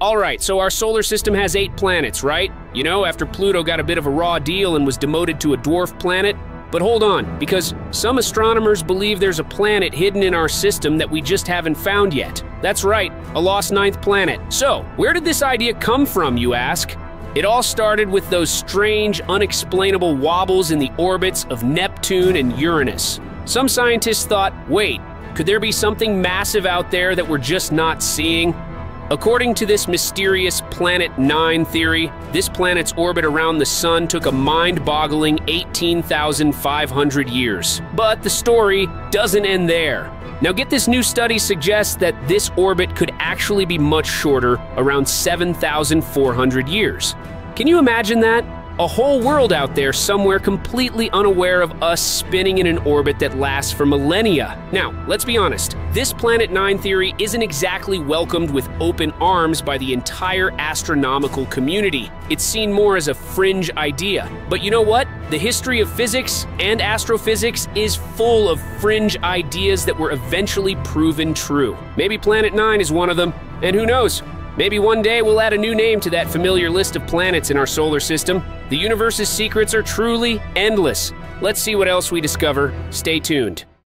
Alright, so our solar system has 8 planets, right? You know, after Pluto got a bit of a raw deal and was demoted to a dwarf planet. But hold on, because some astronomers believe there's a planet hidden in our system that we just haven't found yet. That's right, a lost 9th planet. So, where did this idea come from, you ask? It all started with those strange, unexplainable wobbles in the orbits of Neptune and Uranus. Some scientists thought, wait, could there be something massive out there that we're just not seeing? According to this mysterious Planet 9 theory, this planet's orbit around the Sun took a mind-boggling 18,500 years. But the story doesn't end there. Now get this, new study suggests that this orbit could actually be much shorter, around 7,400 years. Can you imagine that? A whole world out there somewhere completely unaware of us spinning in an orbit that lasts for millennia. Now, let's be honest, this Planet 9 theory isn't exactly welcomed with open arms by the entire astronomical community. It's seen more as a fringe idea. But you know what? The history of physics and astrophysics is full of fringe ideas that were eventually proven true. Maybe Planet 9 is one of them, and who knows? Maybe one day we'll add a new name to that familiar list of planets in our solar system. The universe's secrets are truly endless. Let's see what else we discover. Stay tuned.